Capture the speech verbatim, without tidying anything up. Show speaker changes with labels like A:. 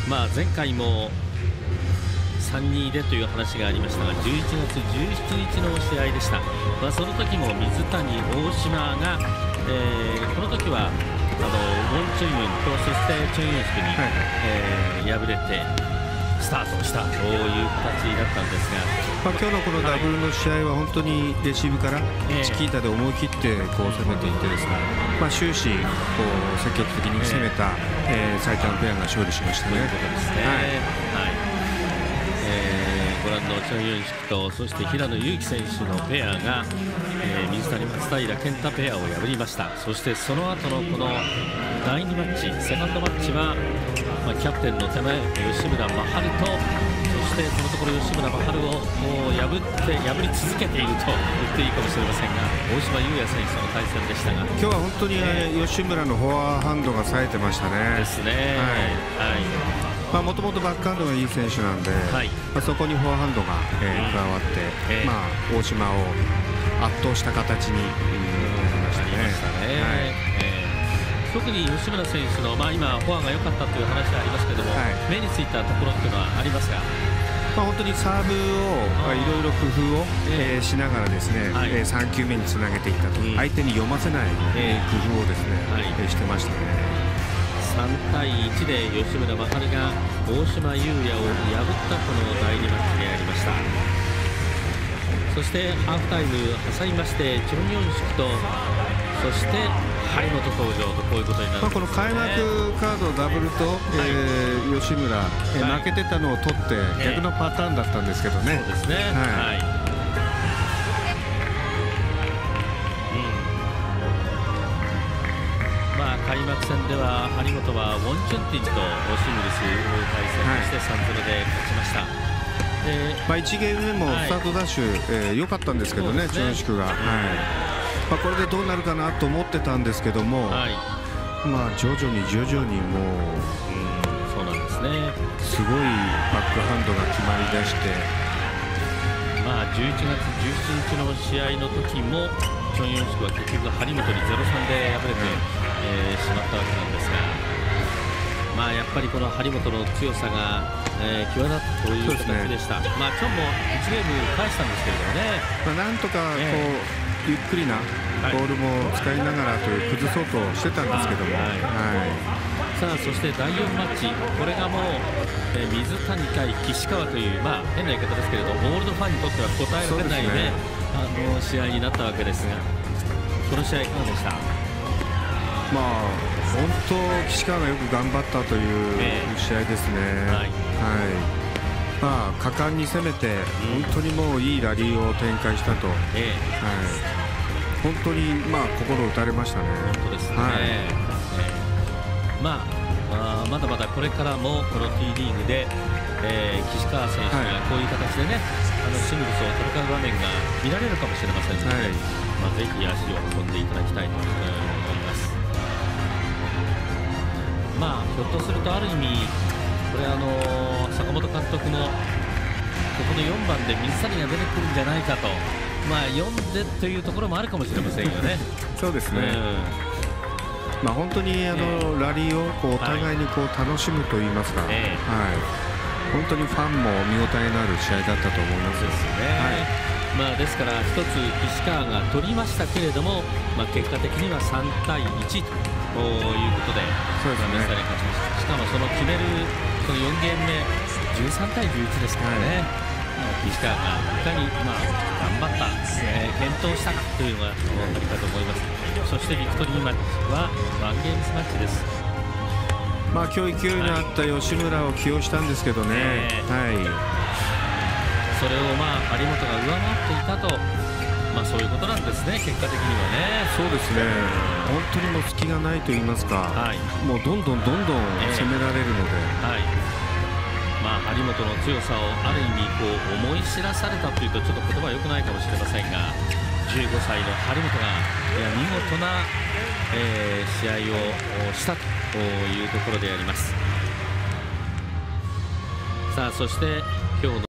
A: まあ、前回もさんにんでという話がありましたが、じゅういちがつじゅうしちにちの試合でした。まあ、その時も水谷、大島が、えー、この時はあのウォン・チョイムンとそしてチョン・ユンスクに、はいえー、敗れてスタートしたという形だったんですが、
B: まあ、今日のこのダブルの試合は本当にレシーブからチキータで思い切ってこう攻めていってですね、まあ、終始こう積極的に攻めた、えー、埼玉ペアが勝利しましたね。
A: ということですね。はいはいえー、ご覧のチョン・ユンスクとそして平野祐希選手のペアが、えー、水谷松平健太ペアを破りました。そしてその後のこのだいにマッチセカンドマッチは、まあ、キャプテンの手前吉村真晴とそしてこのところ吉村真晴をもう破って破り続けていると言っていいかもしれませんが、大島祐也選手との対戦でしたが、
B: 今日は本当に、えー、吉村のフォアハンドが冴えてましたね。
A: ですね。
B: もともとバックハンドがいい選手なんで、はいまあ、そこにフォアハンドが、えー、加わって、えーまあ、大島を圧倒した形になりましたね。
A: 特に吉村選手の、まあ、今、フォアが良かったという話がありますけれども、はい、目についたところっていうのはありますが、
B: まあ、本当にサーブをいろいろ工夫を、えー、しながらですね、はい、さんきゅうめにつなげていったと、うん、相手に読ませない、えー、工夫をですね、はい、してましたね。
A: さんたいいちで吉村真晴が大島祐也を破ったこのだいにマッチでありました。そしてハーフタイム挟みましてチョン・ヨンシクとそして張本登場とこういうことになるんですね。まあこの
B: 開幕カードダブルと、はいえー、吉村、えーはい、負けてたのを取って逆のパターンだったんですけどね。
A: そうですね。はい、はい開幕戦では張本はウォン・チュンティンとシングルス対戦してさんたいゼロで勝ちました。
B: まあいちゲーム目もスタートダッシュ良、はいえー、かったんですけどね、チョンシクが、はいまあ、これでどうなるかなと思ってたんですけども、はい、まあ徐々に徐々にもう、
A: うん、そうなんですね。
B: すごいバックハンドが決まりだして、
A: まあじゅういちがつじゅうしちにちの試合の時もチョン・ヨンシクは結局張本にゼロさんで敗れて、えー、しまったわけなんですが、まあやっぱりこの張本の強さが、えー、際立ったという形でした。ね、まあチョンもいちゲーム返したんですけれどもね、
B: まあ、なんとかこう、えー、ゆっくりなボールも使いながらという崩そうとしてたんですけども、はいはい、
A: さあそしてだいよんマッチ、これがもう、えー、水谷対岸川という、まあ、変な言い方ですけれどオールドファンにとっては答えられないね、あの試合になったわけですが、この試合いかがでした？
B: まあ本当岸川がよく頑張ったという試合ですね。えー、はい、はいまあ、果敢に攻めて本当にもういいラリーを展開したと、えーはい、本当にまあ心打たれましたね。
A: 本当ですね。はいえー、まあ、まだまだこれからもこの T リーグで、えー、岸川選手がこういう形でね、あのシングルスを戦う場面が見られるかもしれませんので、はいまあ、ぜひ足を運んでいただきたいと思います。まあひょっとするとある意味これあの坂本監督もここのよんばんで水谷が出てくるんじゃないかと、まあよんでというところもあるかもしれませんよね。
B: そうですね、うんまあ、本当にあの、えー、ラリーをこうお互いにこう楽しむといいますか、はいえーはい、本当にファンも見応えのある試合だったと思います。
A: ですね。はいまあ、ですから一つ岸川が取りましたけれども、まあ、結果的にはさんたいいちということで水谷が勝ちました。しかもその決めるそのよんゲーム目じゅうさんたいじゅういちですからね、はい、岸川がいかに、まあ、頑張った、えー、健闘したかというのがお分かりかと思います。そしてビクトリーマッチはワンゲームスマッチです。
B: まあ今日勢いのあった吉村を起用したんですけどね、はいはい、
A: それをまあ張本が上回っていたと、まあそういうことなんですね、結果的にはね。
B: そうですね、本当にもう隙がないと言いますか、はい、もうどんどんどんどん攻められるので、えーはい
A: まあ、張本の強さをある意味こう思い知らされたというとちょっと言葉は良くないかもしれませんが、じゅうごさいの張本がいや見事な、えー、試合をしたというところであります。さあそして今日の